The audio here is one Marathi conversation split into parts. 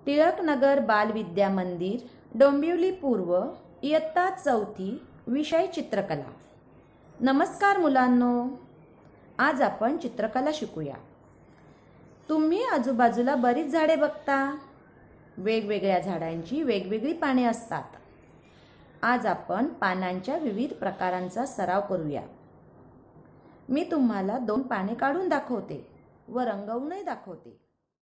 टिळकनगर बालविद्या मंदिर, डोंबिवली पूर्व, इयत्ता 4थी, विषय चित्रकला। नमस्कार मुलांनो, आज आपण चित्रकला शिकूया। तुम्ही आजूबाजूला बरीच झाडे बघता। वेगवेगळ्या झाडांची वेगवेगळी पाने असतात। आज आपण पानांच्या विविध प्रकारांचा सराव करूया। मी तुम्हाला 2 पाने काढून दाखवते व रंगवूनही दाखवते।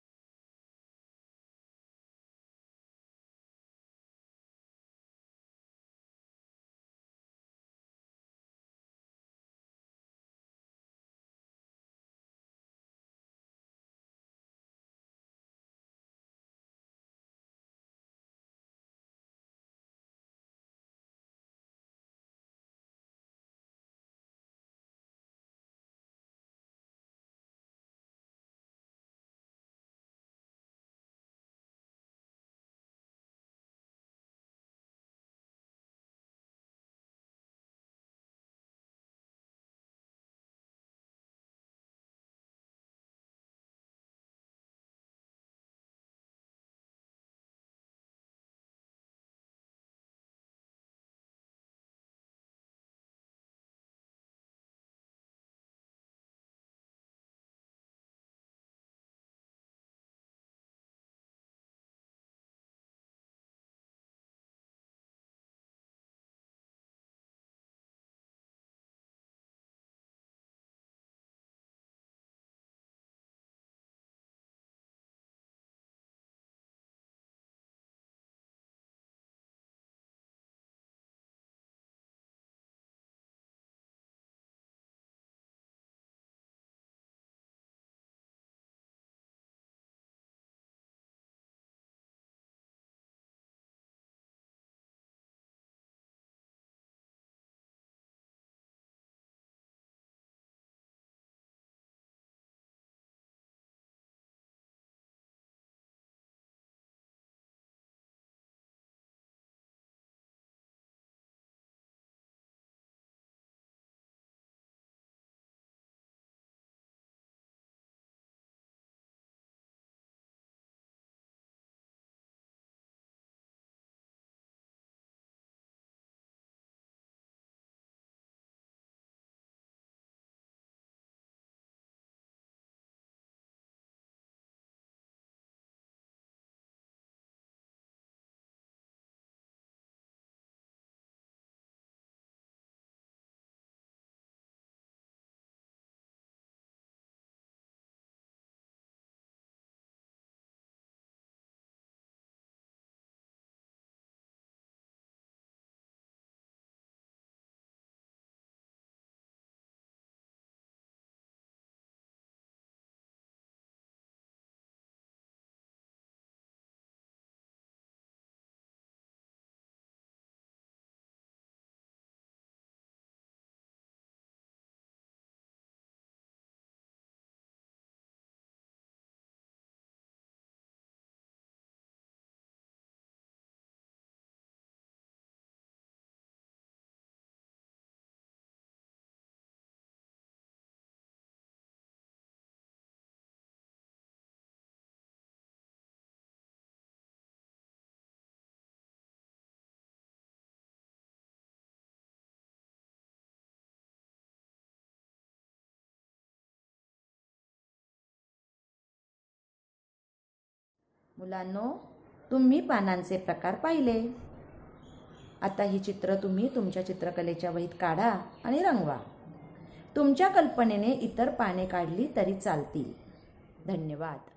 मुलांनो, तुम्ही पानांचे प्रकार पाहिले। आता ही चित्र तुम्ही तुमच्या चित्रकलेच्या वहीत काढा आणि रंगवा। तुमच्या कल्पनेने इतर पाने काढली तरी चालतील। धन्यवाद।